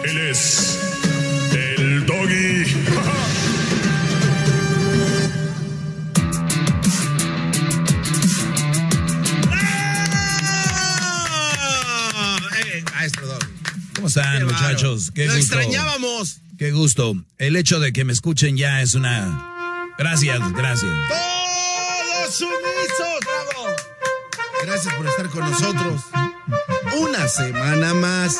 Él es el Doggy. Maestro Doggy. ¿Cómo están, muchachos? Qué Lo gusto. extrañábamos. Qué gusto. El hecho de que me escuchen ya es una... Gracias. ¡Todos sumisos! ¡Bravo! Gracias por estar con nosotros. Una semana más.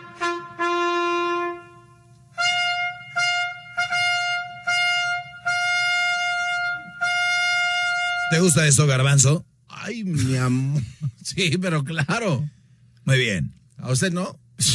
¿Te gusta esto, Garbanzo? Ay, mi amor. Sí, pero claro. Muy bien. ¿A usted no?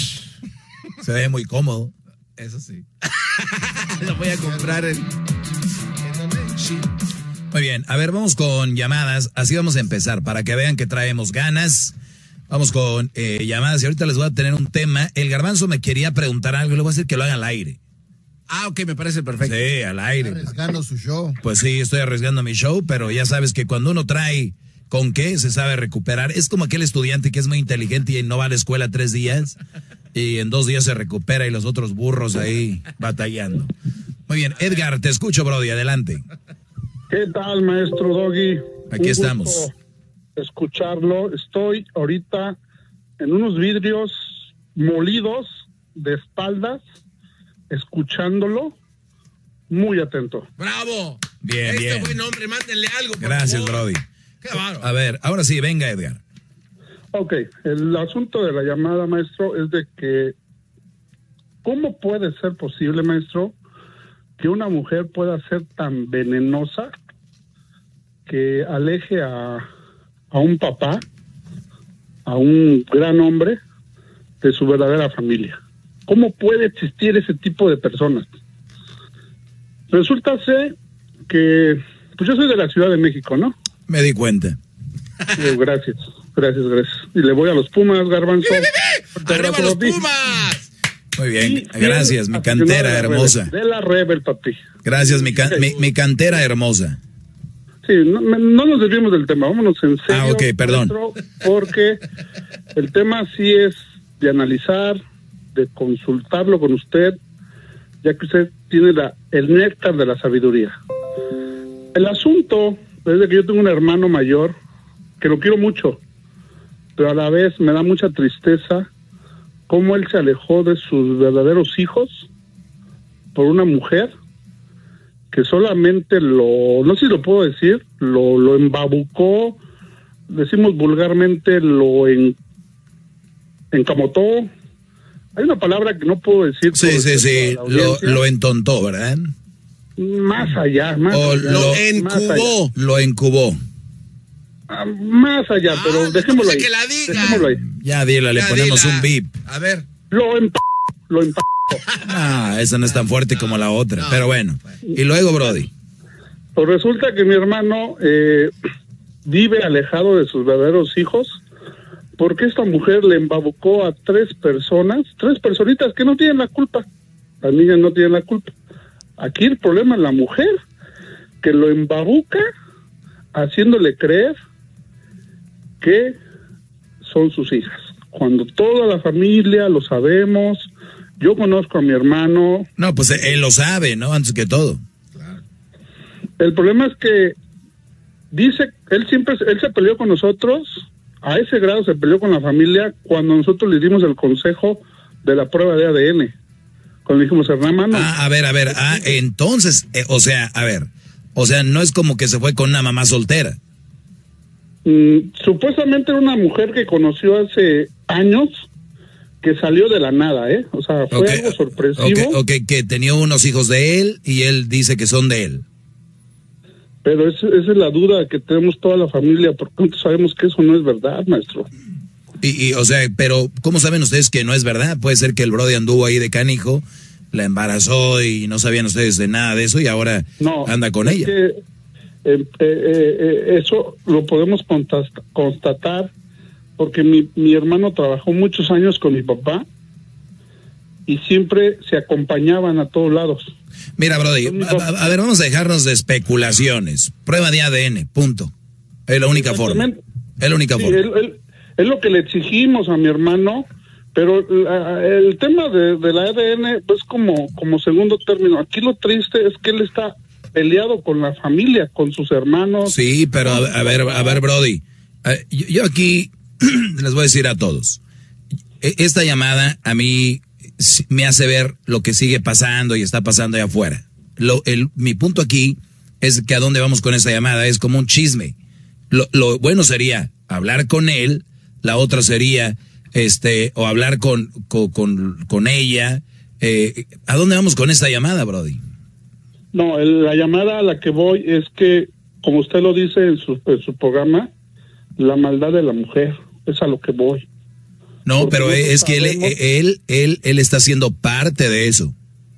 Se ve muy cómodo. Eso sí. Lo voy a comprar en dónde? Sí. Muy bien. A ver, vamos con llamadas. Así vamos a empezar para que vean que traemos ganas. Vamos con llamadas y ahorita les voy a tener un tema. El Garbanzo me quería preguntar algo y le voy a decir que lo haga al aire. Ah, ok, me parece perfecto. Sí, al aire. Arriesgando su show. Pues sí, estoy arriesgando mi show, pero ya sabes que cuando uno trae con qué se sabe recuperar. Es como aquel estudiante que es muy inteligente y no va a la escuela 3 días y en 2 días se recupera y los otros burros ahí batallando. Muy bien, Edgar, te escucho, Brody, adelante. ¿Qué tal, maestro Doggy? Aquí estamos. Un gusto escucharlo. Estoy ahorita en unos vidrios molidos de espaldas, escuchándolo, muy atento. ¡Bravo! Bien, bien. Buen hombre, mándenle algo, por Gracias, favor. Brody. Qué bárbaro. A ver, ahora sí, venga, Edgar. Ok, el asunto de la llamada, maestro, es de que ¿cómo puede ser posible, maestro, que una mujer pueda ser tan venenosa que aleje a un papá, a un gran hombre, de su verdadera familia? ¿Cómo puede existir ese tipo de personas? Resulta ser que, pues yo soy de la Ciudad de México, ¿no? Me di cuenta. Gracias. Y le voy a los Pumas, Garbanzo. ¡Arriba los Pumas! Muy bien, Y gracias, mi cantera hermosa. De la Rebel, papi. Gracias, mi cantera hermosa. Sí, no nos desviemos del tema, vámonos en serio. Ah, ok, perdón. maestro, porque el tema sí es de analizar, de consultarlo con usted, ya que usted tiene el néctar de la sabiduría. El asunto es de que yo tengo un hermano mayor que lo quiero mucho, pero a la vez me da mucha tristeza cómo él se alejó de sus verdaderos hijos por una mujer que solamente no sé si lo puedo decir, lo embabucó, decimos vulgarmente, lo encamotó. Hay una palabra que no puedo decir. Sí, lo entontó, ¿verdad? Más allá, lo encubó. Lo encubó. Más allá, pero dejémoslo ahí. Que la diga. Dejémoslo ahí. Ya dile, le ponemos dila. un bip. A ver. Lo empacó. Ah, esa no es tan fuerte como la otra, no. pero bueno. Y luego, Brody. Pues resulta que mi hermano vive alejado de sus verdaderos hijos porque esta mujer le embabucó a 3 personitas que no tienen la culpa. Las niñas no tienen la culpa. Aquí el problema es la mujer que lo embabuca haciéndole creer que son sus hijas. Cuando toda la familia lo sabemos, yo conozco a mi hermano. No, pues él lo sabe, ¿no? Antes que todo. El problema es que dice, él se peleó con nosotros, a ese grado se peleó con la familia cuando nosotros le dimos el consejo de la prueba de ADN. Cuando dijimos, hermano. A ver. Entonces, o sea, no es como que se fue con una mamá soltera. Supuestamente era una mujer que conoció hace años, que salió de la nada, O sea, fue algo sorpresivo. Que tenía unos hijos de él y él dice que son de él. Pero esa es la duda que tenemos toda la familia, porque sabemos que eso no es verdad, maestro. O sea, pero ¿cómo saben ustedes que no es verdad? Puede ser que el Brody anduvo ahí de canijo, la embarazó y no sabían ustedes de nada de eso y ahora anda con ella. Eso lo podemos constatar porque mi hermano trabajó muchos años con mi papá y siempre se acompañaban a todos lados. Mira, Brody, a ver, vamos a dejarnos de especulaciones. Prueba de ADN, punto. Es la única forma. Es la única forma. Es lo que le exigimos a mi hermano, Pero el tema de la ADN es como segundo término. Aquí lo triste es que él está peleado con la familia, con sus hermanos. Sí, pero a ver, Brody, yo aquí les voy a decir a todos, esta llamada a mí me hace ver lo que sigue pasando y está pasando allá afuera. Mi punto aquí es que a dónde vamos con esta llamada, es como un chisme. Lo bueno sería hablar con él, la otra sería o hablar con ella. ¿A dónde vamos con esta llamada, Brody? No, la llamada a la que voy es que, como usted lo dice en su programa, la maldad de la mujer, es a lo que voy. No, porque pero es que él está siendo parte de eso.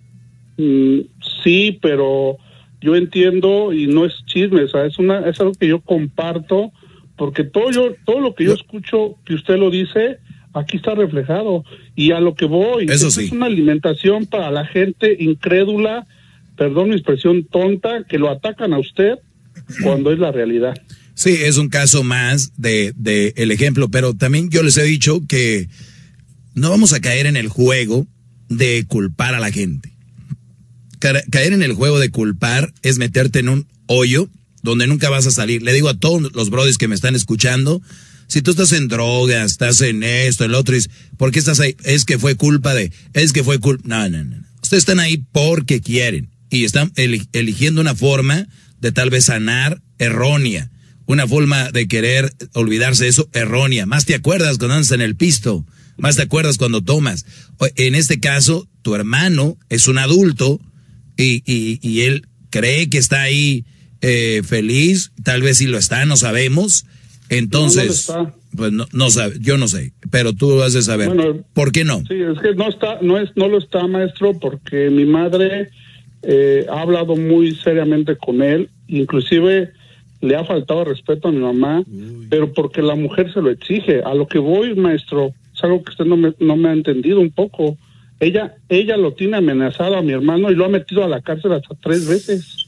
Sí, pero yo entiendo y no es chisme, o sea, es algo que yo comparto, porque todo lo que yo escucho que usted lo dice, aquí está reflejado. Y a lo que voy, eso sí. Es una alimentación para la gente incrédula, perdón mi expresión tonta, que lo atacan a usted cuando es la realidad. Sí, es un caso más de el ejemplo, pero también yo les he dicho que no vamos a caer en el juego de culpar a la gente. Caer en el juego de culpar es meterte en un hoyo donde nunca vas a salir. Le digo a todos los brodis que me están escuchando, si tú estás en drogas, estás en esto, en lo otro, ¿por qué estás ahí? Es que fue culpa. No. Ustedes están ahí porque quieren y están eligiendo una forma de tal vez sanar errónea, una forma de querer olvidarse de eso errónea. Más te acuerdas cuando andas en el pisto, más te acuerdas cuando tomas. En este caso, tu hermano es un adulto y él cree que está ahí feliz, tal vez sí lo está, no sabemos. Entonces, no pues no sabe, yo no sé, pero tú vas a saber. Bueno, ¿por qué no? Sí, es que no lo está, maestro, porque mi madre ha hablado muy seriamente con él, inclusive le ha faltado respeto a mi mamá, pero porque la mujer se lo exige. A lo que voy, maestro, es algo que usted no me ha entendido un poco. Ella lo tiene amenazado a mi hermano y lo ha metido a la cárcel hasta 3 veces.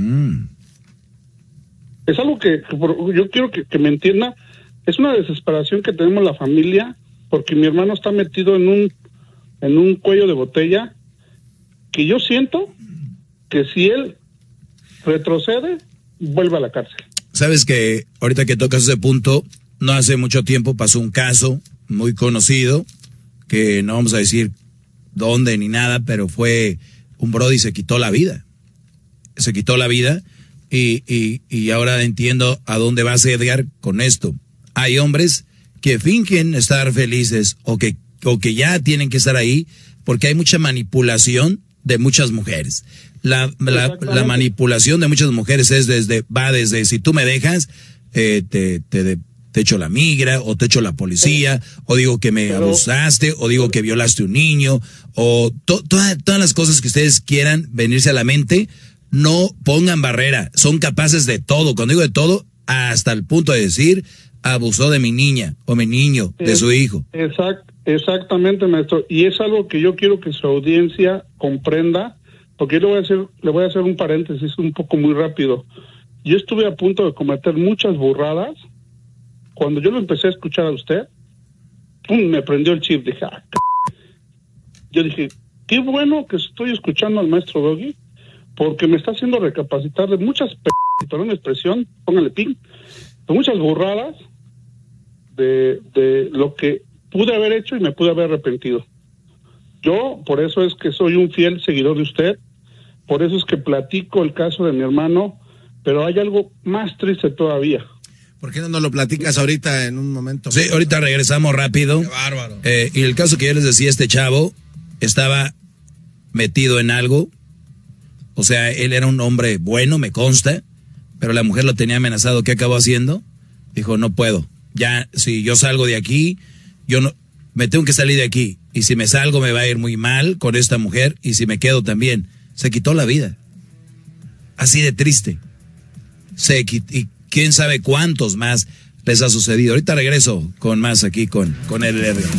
Es algo que yo quiero que me entienda. Es una desesperación que tenemos la familia porque mi hermano está metido en un cuello de botella que yo siento que si él retrocede, vuelve a la cárcel. Sabes que ahorita que tocas ese punto, no hace mucho tiempo pasó un caso muy conocido, que no vamos a decir dónde ni nada, pero fue un brody se quitó la vida. Se quitó la vida y ahora entiendo a dónde vas, Edgar, con esto. Hay hombres que fingen estar felices o que ya tienen que estar ahí porque hay mucha manipulación de muchas mujeres. La manipulación de muchas mujeres es desde si tú me dejas, te echo la migra, o te echo la policía, o digo que me abusaste, o digo que violaste un niño, o todas las cosas que ustedes quieran venirse a la mente. No pongan barrera, son capaces de todo. Cuando digo de todo, hasta el punto de decir abusó de mi niña o mi niño, de su hijo. Exactamente, maestro. Y es algo que yo quiero que su audiencia comprenda, porque yo le voy a hacer un paréntesis un poco muy rápido. Yo estuve a punto de cometer muchas burradas. Cuando yo lo empecé a escuchar a usted, me prendió el chip. Dije, yo dije, qué bueno que estoy escuchando al maestro Doggy, porque me está haciendo recapacitar de muchas perdón la expresión, póngale pin, de muchas burradas de lo que pude haber hecho y me pude haber arrepentido. Yo, por eso es que soy un fiel seguidor de usted, por eso es que platico el caso de mi hermano, pero hay algo más triste todavía. ¿Por qué no nos lo platicas ahorita en un momento? Sí, ahorita regresamos rápido. Qué bárbaro. Y el caso que yo les decía, este chavo estaba metido en algo. O sea, él era un hombre bueno, me consta, pero la mujer lo tenía amenazado. ¿Qué acabó haciendo? Dijo, no puedo. Ya, si yo salgo de aquí, me tengo que salir de aquí. Y si me salgo me va a ir muy mal con esta mujer. Y si me quedo también. Se quitó la vida. Así de triste. Y quién sabe cuántos más les ha sucedido. Ahorita regreso con más aquí con el Edgar.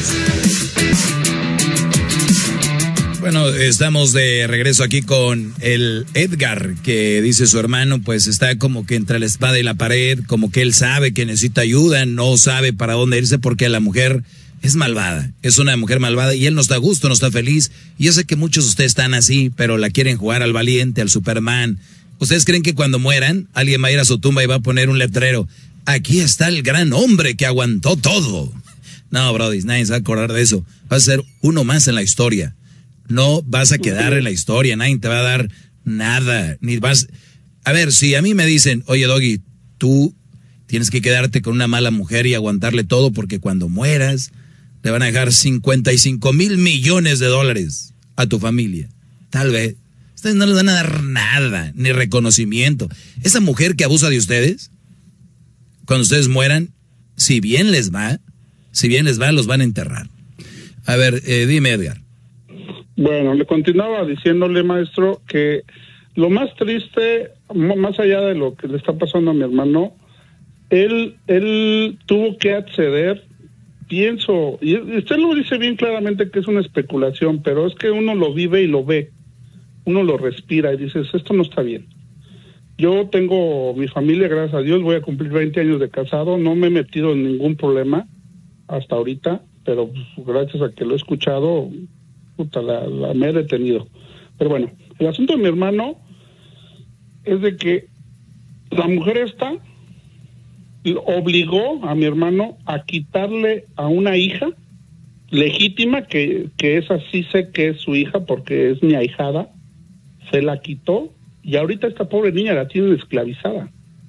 Bueno, estamos de regreso aquí con el Edgar, que dice su hermano, pues está como que entre la espada y la pared, como que él sabe que necesita ayuda, no sabe para dónde irse porque la mujer es malvada, es una mujer malvada y él no está a gusto, no está feliz. Y yo sé que muchos de ustedes están así, pero la quieren jugar al valiente, al Superman. ¿Ustedes creen que cuando mueran, alguien va a ir a su tumba y va a poner un letrero? Aquí está el gran hombre que aguantó todo. No, brody, nadie se va a acordar de eso. Vas a ser uno más en la historia. No vas a quedar en la historia, nadie te va a dar nada. Ni vas... A ver, si a mí me dicen, oye, Doggy, tú tienes que quedarte con una mala mujer y aguantarle todo porque cuando mueras te van a dejar 55 mil millones de dólares a tu familia. Tal vez. Ustedes no les van a dar nada, ni reconocimiento. Esa mujer que abusa de ustedes, cuando ustedes mueran, si bien les va, los van a enterrar. A ver, dime, Edgar. Bueno, le continuaba diciéndole, maestro, que lo más triste, más allá de lo que le está pasando a mi hermano, él tuvo que acceder, pienso, y usted lo dice bien claramente que es una especulación, pero es que uno lo vive y lo ve, uno lo respira y dices, esto no está bien. Yo tengo mi familia, gracias a Dios, voy a cumplir 20 años de casado, no me he metido en ningún problema hasta ahorita, pero pues, gracias a que lo he escuchado, me he detenido. Pero bueno, el asunto de mi hermano es de que la mujer esta obligó a mi hermano a quitarle a una hija legítima, que esa sí sé que es su hija porque es mi ahijada, se la quitó y ahorita esta pobre niña la tienen esclavizada.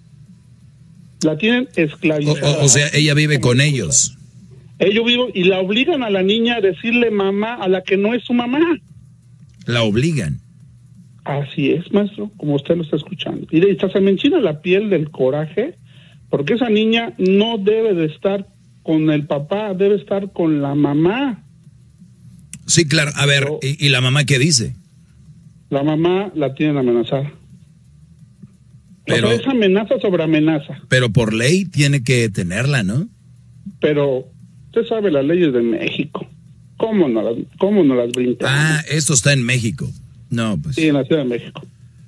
La tienen esclavizada. O sea, ella vive con ellos. Ellos viven y la obligan a la niña a decirle mamá a la que no es su mamá. La obligan. Así es, maestro, como usted lo está escuchando. Y hasta se me enchina la piel del coraje, porque esa niña no debe de estar con el papá, debe estar con la mamá. Sí, claro. A ver, ¿y la mamá qué dice? La mamá la tienen amenazada. Pero es amenaza sobre amenaza. Pero por ley tiene que tenerla, ¿no? Pero usted sabe las leyes de México. ¿Cómo no las brincan? Ah, esto está en México. No, pues. Sí, en la Ciudad de México.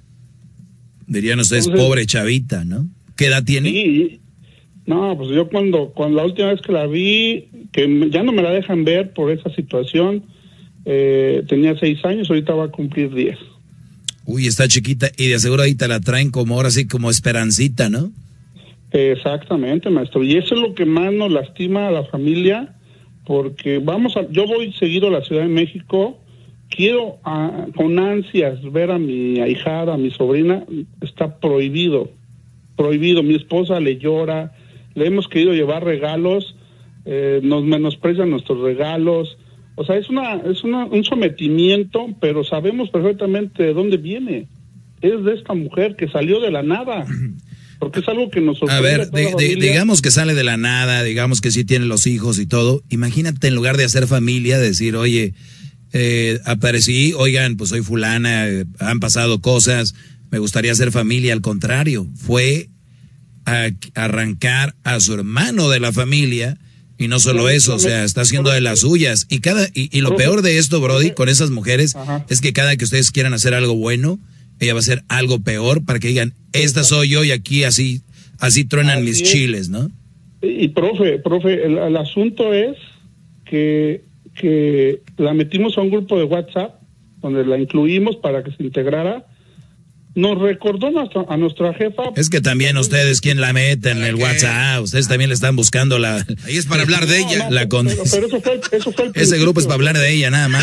Dirían ustedes, pobre chavita, ¿no? ¿Qué edad tiene? Sí. No, pues yo cuando la última vez que la vi, que ya no me la dejan ver por esa situación, tenía 6 años, ahorita va a cumplir 10. Uy, está chiquita y de aseguro ahorita la traen como ahora sí, como esperancita, ¿no? Exactamente, maestro. Y eso es lo que más nos lastima a la familia, porque yo voy seguido a la Ciudad de México, quiero con ansias ver a mi ahijada, a mi sobrina, está prohibido. Mi esposa le llora, le hemos querido llevar regalos, nos menosprecian nuestros regalos. O sea, es un sometimiento, pero sabemos perfectamente de dónde viene. Es de esta mujer que salió de la nada. Porque es algo que nos sorprende. A ver, digamos que sale de la nada, digamos que sí tiene los hijos y todo. Imagínate, en lugar de hacer familia, decir, oye, aparecí, oigan, pues soy fulana, han pasado cosas, me gustaría hacer familia. Al contrario, fue a arrancar a su hermano de la familia. Y no solo eso, o sea, está haciendo de las suyas. Y lo peor de esto, Brody, con esas mujeres, es que cada que ustedes quieran hacer algo bueno, ella va a hacer algo peor para que digan, esta soy yo y aquí así truenan mis chiles, ¿no? Y profe, el asunto es que la metimos a un grupo de WhatsApp, donde la incluimos para que se integrara. Nos recordó a nuestra jefa. Es que también ustedes, ¿quién la mete en el WhatsApp? Ustedes también le están buscando la... Ahí es para hablar de ella. Pero eso fue el Ese grupo es para hablar de ella, nada más.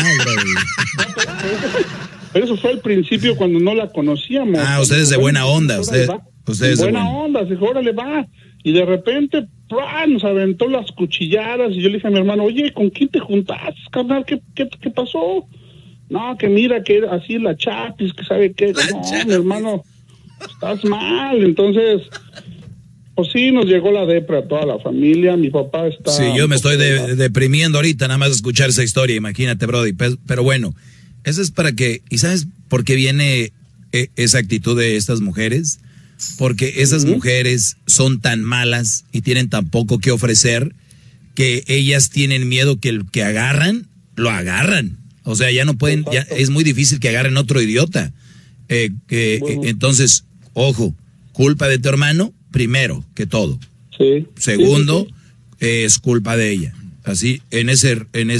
Pero eso fue al principio cuando no la conocíamos. Ah, ustedes de buena onda. Ustedes de buena onda, dijo, órale, va. Y de repente, nos aventó las cuchilladas y yo le dije a mi hermano, oye, ¿con quién te juntaste, carnal? ¿Qué pasó? No, que mira, que así la chapis, que sabe qué. No, mi hermano, estás mal. Entonces, pues sí, nos llegó la depre a toda la familia. Mi papá está... Sí, yo me estoy deprimiendo ahorita, nada más escuchar esa historia, imagínate, Brody. Pero bueno, eso es para que... ¿Y sabes por qué viene esa actitud de estas mujeres? Porque esas mujeres son tan malas y tienen tan poco que ofrecer que ellas tienen miedo que el que agarran, lo agarran. O sea, ya no pueden, ya es muy difícil que agarren otro idiota. Entonces, ojo, culpa de tu hermano, primero que todo. Sí. Segundo, es culpa de ella. así, en ese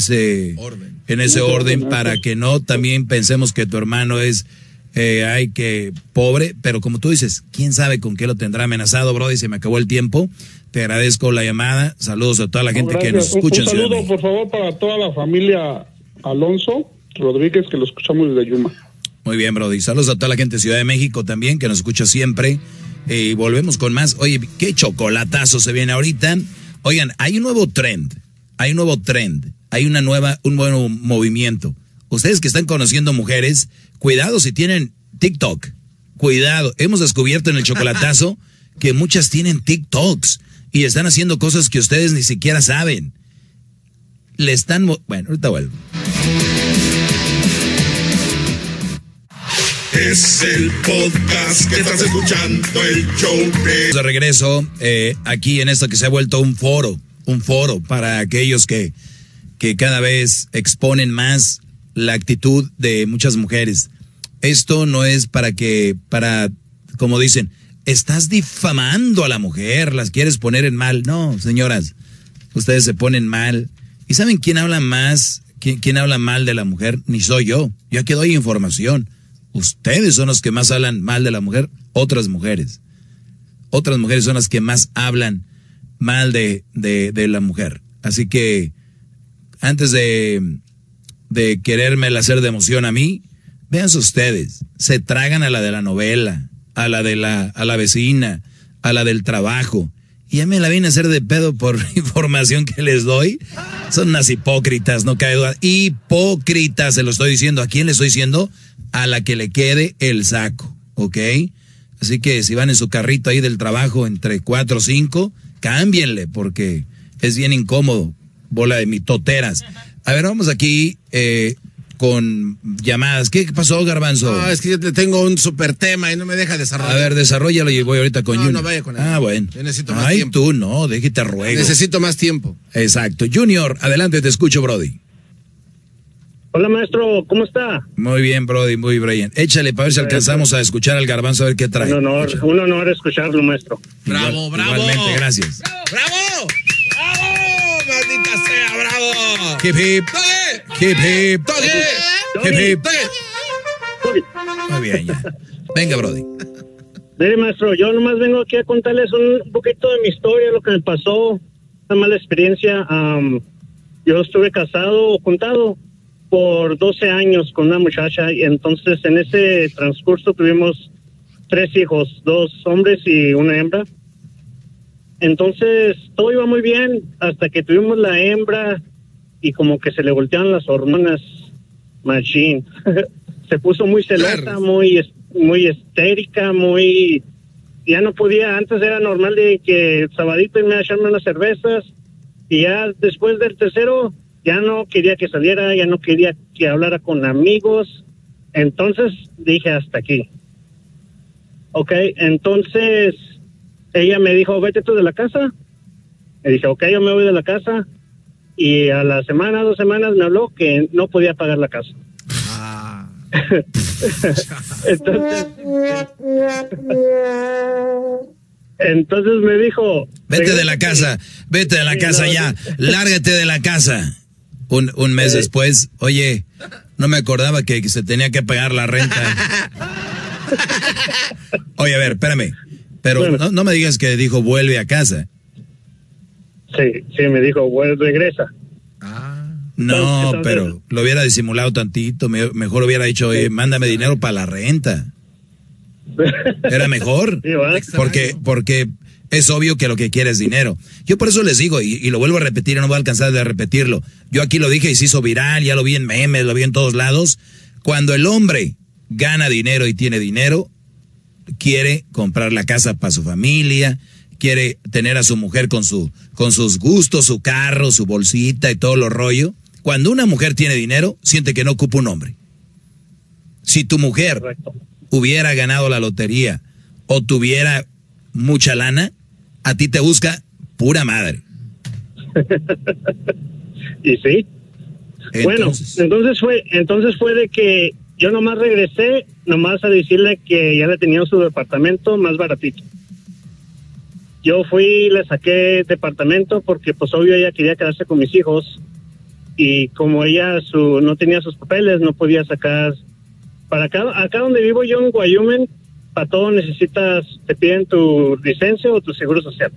orden, para que no también pensemos que tu hermano es, ay, que pobre, pero como tú dices, quién sabe con qué lo tendrá amenazado, brody. Se me acabó el tiempo. Te agradezco la llamada. Saludos a toda la gente que nos escucha. Un saludo, por favor, para toda la familia Alonso Rodríguez, que lo escuchamos desde Yuma. Muy bien, brody. Saludos a toda la gente de Ciudad de México también, que nos escucha siempre. Y volvemos con más. Oye, qué chocolatazo se viene ahorita. Oigan, hay un nuevo trend. Hay un nuevo movimiento. Ustedes que están conociendo mujeres, cuidado si tienen TikTok. Cuidado. Hemos descubierto en el chocolatazo que muchas tienen TikToks y están haciendo cosas que ustedes ni siquiera saben. Bueno, ahorita vuelvo. Es el podcast que estás escuchando, el show de regreso aquí en esto que se ha vuelto un foro para aquellos que cada vez exponen más la actitud de muchas mujeres. Esto no es para como dicen, estás difamando a la mujer, las quieres poner en mal. No, señoras, ustedes se ponen mal. ¿Y saben quién habla más? ¿Quién habla mal de la mujer? Ni soy yo. Yo aquí doy información. Ustedes son los que más hablan mal de la mujer. Otras mujeres son las que más hablan mal de la mujer. Así que antes de querérmela hacer de emoción a mí, véanse ustedes, se tragan a la de la novela, a la vecina, a la del trabajo, y ya me la vienen a hacer de pedo por información que les doy. Son unas hipócritas, no cabe duda. Hipócritas, se lo estoy diciendo. ¿A quién le estoy diciendo? A la que le quede el saco, ¿ok? Así que si van en su carrito ahí del trabajo entre 4 o 5, cámbienle, porque es bien incómodo, bola de mitoteras. A ver, vamos aquí con llamadas. ¿Qué pasó, Garbanzo? No, es que yo tengo un super tema y no me deja desarrollar. A ver, desarrollalo y voy ahorita con Junior. No vaya con él. Ah, bueno. Yo necesito más tiempo. Tú no, déjate ruego. Necesito más tiempo. Exacto. Junior, adelante, te escucho, brody. Hola, maestro, ¿cómo está? Muy bien, brody, muy bien. Échale para ver si alcanzamos a escuchar al Garbanzo, a ver qué trae. Un honor escucharlo, maestro. Bravo. Igualmente, gracias. ¡Bravo! ¡Maldita sea, bravo! Hip hip. Hip hip. Hip hip. Muy bien, ya. Venga, brody. Mire, maestro, yo nomás vengo aquí a contarles un poquito de mi historia, lo que me pasó, una mala experiencia. Yo estuve juntado por 12 años con una muchacha, y entonces en ese transcurso tuvimos 3 hijos, 2 hombres y una hembra. Entonces todo iba muy bien hasta que tuvimos la hembra y como que se le voltearon las hormonas machine. Se puso muy celosa, muy histérica, ya no podía. Antes era normal de que sabadito y me echarme unas cervezas, y ya después del tercero ya no quería que saliera, ya no quería que hablara con amigos. Entonces dije, hasta aquí. Ok, entonces ella me dijo, vete tú de la casa. Le dije, ok, yo me voy de la casa. Y a la semana, 2 semanas me habló que no podía pagar la casa. Entonces me dijo, vete de la casa ya, lárgate de la casa. Un mes después, oye, no me acordaba que se tenía que pagar la renta. Oye, a ver, espérame, pero bueno, no me digas que dijo vuelve a casa. Sí, me dijo, regresa. No, entonces, pero lo hubiera disimulado tantito, mejor hubiera dicho, oye, mándame dinero para la renta. Era mejor, porque es obvio que lo que quiere es dinero. Yo por eso les digo, y lo vuelvo a repetir, y no voy a alcanzar de repetirlo. Yo aquí lo dije y se hizo viral, ya lo vi en memes, lo vi en todos lados. Cuando el hombre gana dinero y tiene dinero, quiere comprar la casa para su familia, quiere tener a su mujer con sus gustos, su carro, su bolsita y todo lo rollo. Cuando una mujer tiene dinero, siente que no ocupa un hombre. Si tu mujer hubiera ganado la lotería o tuviera mucha lana, a ti te busca pura madre. Y sí. Entonces fue de que yo nomás regresé, nomás a decirle que ya le tenían su departamento más baratito. yo fui y le saqué departamento porque pues obvio ella quería quedarse con mis hijos y como ella no tenía sus papeles, no podía sacar. Para acá donde vivo yo en Wyoming, para todo te piden tu licencia o tu seguro social.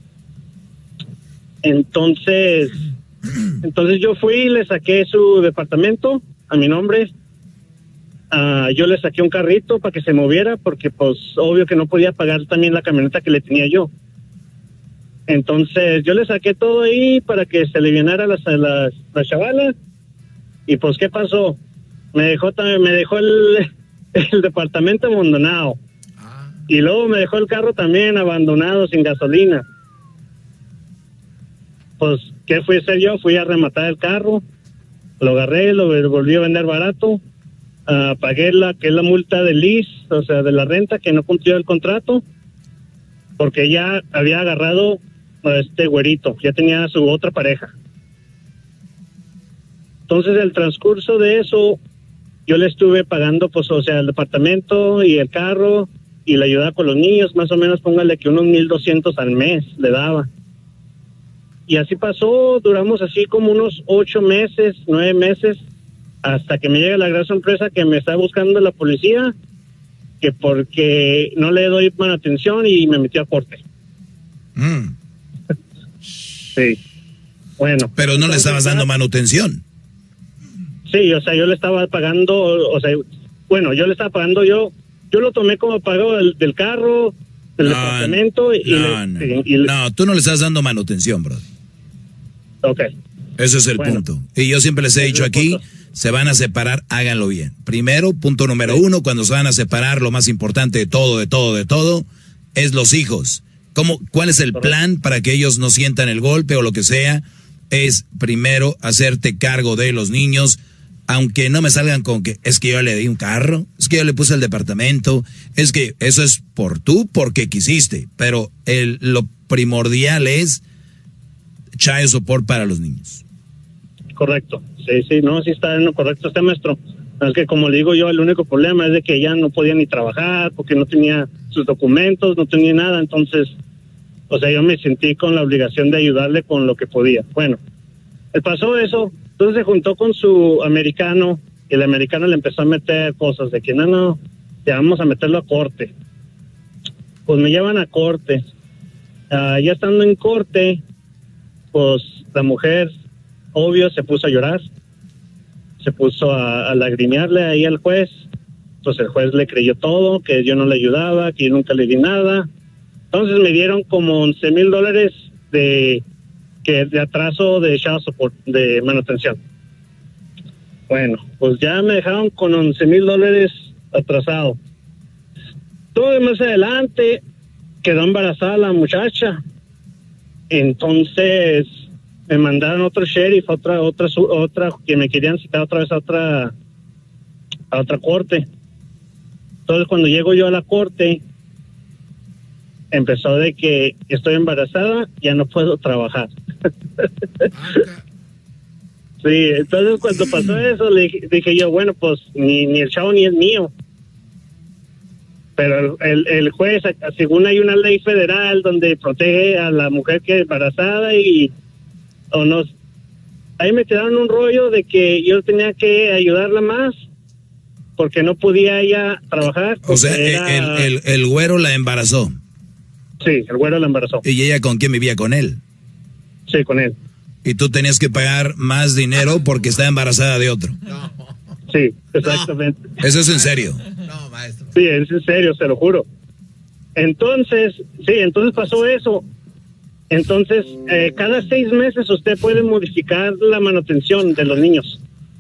Entonces yo fui y le saqué su departamento a mi nombre. Yo le saqué un carrito para que se moviera porque pues obvio que no podía pagar también la camioneta que le tenía yo. Entonces yo le saqué todo ahí para que se alivianara la chavala. Y pues ¿qué pasó? Me dejó el departamento abandonado. Y luego me dejó el carro también abandonado sin gasolina. Pues ¿qué fui a hacer yo? Fui a rematar el carro, lo agarré, lo volví a vender barato. Pagué la multa de lease, o sea, de la renta, que no cumplió el contrato, porque ya había agarrado a este güerito, ya tenía su otra pareja. Entonces, el transcurso de eso, yo le estuve pagando, pues, o sea, el departamento y el carro y la ayuda con los niños, más o menos, póngale que unos 1,200 al mes le daba. Y así pasó, duramos así como unos 8 meses, 9 meses, hasta que me llega la gran sorpresa que me está buscando la policía, que porque no le doy buena atención y me metió a corte. Sí. Bueno. Pero no le estabas dando manutención. Sí, o sea, yo le estaba pagando, o sea, bueno, yo le estaba pagando, yo lo tomé como pago del carro, del departamento. No, tú no le estás dando manutención, bro. Ok. Ese es el punto. Y yo siempre les he dicho aquí, se van a separar, háganlo bien. Primero, punto número 1, cuando se van a separar, lo más importante de todo, es los hijos. ¿Cuál es el plan para que ellos no sientan el golpe o lo que sea? Es primero hacerte cargo de los niños, aunque no me salgan con que es que yo le di un carro, es que yo le puse el departamento, es que eso es porque quisiste, pero lo primordial es child support para los niños. Correcto, sí, no, sí está en lo correcto este maestro. Es que como le digo yo, el único problema es de que ella no podía ni trabajar porque no tenía sus documentos, no tenía nada, entonces, o sea, yo me sentí con la obligación de ayudarle con lo que podía. Bueno, pasó eso, entonces se juntó con su americano y el americano le empezó a meter cosas de que no, ya vamos a meterlo a corte. Pues me llevan a corte. Ya estando en corte, pues la mujer, obvio, se puso a llorar, se puso a lagrimearle ahí al juez. Pues el juez le creyó todo, que yo no le ayudaba, que yo nunca le di nada. Entonces me dieron como $11,000 de atraso de child support, de manutención. Bueno, pues ya me dejaron con $11,000 atrasado. Todo más adelante quedó embarazada la muchacha. Entonces me mandaron otro sheriff, otra que me querían citar otra vez a otra corte. Entonces cuando llego yo a la corte, empezó de que estoy embarazada, ya no puedo trabajar. Sí, entonces cuando pasó eso, le dije yo, bueno, pues ni el chavo ni es mío. Pero el juez, según hay una ley federal donde protege a la mujer que es embarazada ahí me tiraron un rollo de que yo tenía que ayudarla más porque no podía ella trabajar. O sea, el güero la embarazó. Sí, el güero la embarazó. ¿Y ella con quién vivía? ¿Con él? Sí, con él. ¿Y tú tenías que pagar más dinero porque estaba embarazada de otro? No. Sí, exactamente. No. ¿Eso es en serio? No, maestro. Sí, es en serio, se lo juro. Entonces pasó eso. Entonces, cada 6 meses usted puede modificar la manutención de los niños.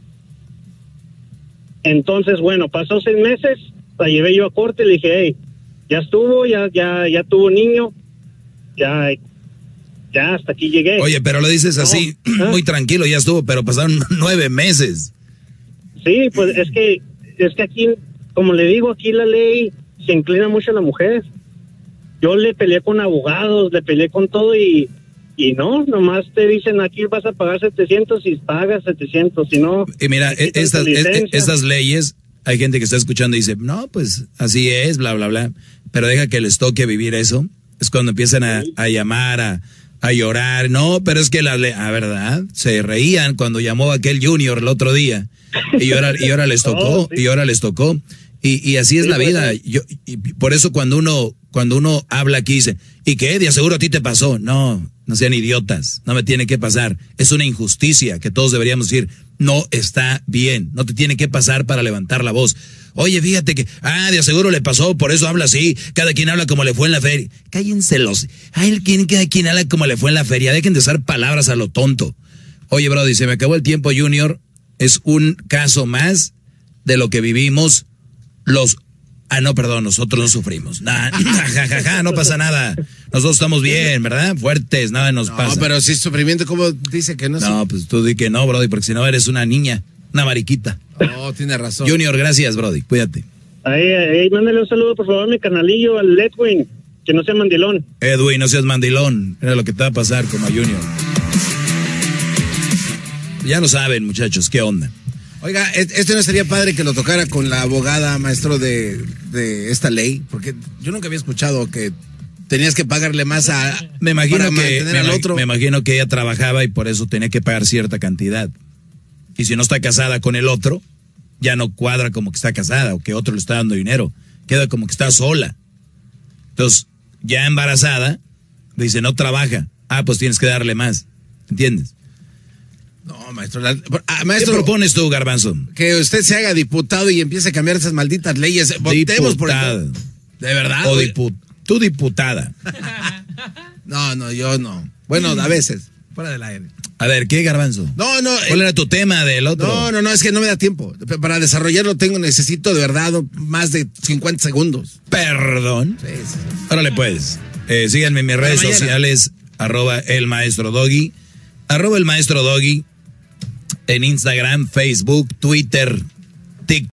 Entonces, bueno, pasó 6 meses, la llevé yo a corte y le dije, hey, ya estuvo, ya tuvo niño, ya hasta aquí llegué. Oye, pero lo dices así, muy tranquilo, ya estuvo, pero pasaron 9 meses. Sí, pues es que aquí, como le digo, aquí la ley se inclina mucho a la mujer. Yo le peleé con abogados, le peleé con todo y nomás te dicen aquí vas a pagar 700 y pagas 700, si no... Y mira, estas leyes, hay gente que está escuchando y dice, no, pues así es, bla, bla, bla, pero deja que les toque vivir eso Es cuando empiezan a llamar, a llorar. No, pero es que verdad, se reían cuando llamó aquel Junior el otro día. Y ahora les tocó, y ahora les tocó. Y así es la vida. Y por eso cuando uno habla aquí dice, ¿y qué? De seguro a ti te pasó. No sean idiotas, no me tiene que pasar. Es una injusticia que todos deberíamos decir, no está bien, no te tiene que pasar para levantar la voz. Oye, fíjate que, de seguro le pasó, por eso habla así, cada quien habla como le fue en la feria. Cállense cada quien habla como le fue en la feria, dejen de usar palabras a lo tonto. Oye, brody, se me acabó el tiempo, Junior, es un caso más de lo que vivimos nosotros no sufrimos. No pasa nada. Nosotros estamos bien, ¿verdad? Fuertes, nada nos pasa. No, pero si es sufrimiento, ¿cómo dice que no? No, pues tú di que no, brody, porque si no eres una niña, una mariquita. No, tiene razón. Junior, gracias, brody, cuídate. Ahí, mándale un saludo, por favor, a mi canalillo, al Edwin, que no sea mandilón. Edwin, no seas mandilón, era lo que te va a pasar como a Junior. Ya lo saben, muchachos, ¿qué onda? Oiga, ¿esto no sería padre que lo tocara con la abogada, maestro, de esta ley? Porque yo nunca había escuchado que tenías que pagarle más Me imagino al otro. Me imagino que ella trabajaba y por eso tenía que pagar cierta cantidad. Y si no está casada con el otro, ya no cuadra como que está casada o que otro le está dando dinero. Queda como que está sola. Entonces, ya embarazada, dice, no trabaja. Pues tienes que darle más. ¿Entiendes? No, maestro. Maestro, ¿qué propones tú, Garbanzo? Que usted se haga diputado y empiece a cambiar esas malditas leyes. Votemos por el... ¿De verdad? O tú diputada. No, yo no. Bueno, a veces. Fuera del aire. A ver, ¿qué, Garbanzo? No. ¿Cuál era tu tema del otro? No, es que no me da tiempo. Para desarrollarlo necesito de verdad más de 50 segundos. ¿Perdón? Sí. Órale, pues. Síganme en mis redes sociales, @elmaestrodoggy, @elmaestrodoggy, en Instagram, Facebook, Twitter, TikTok.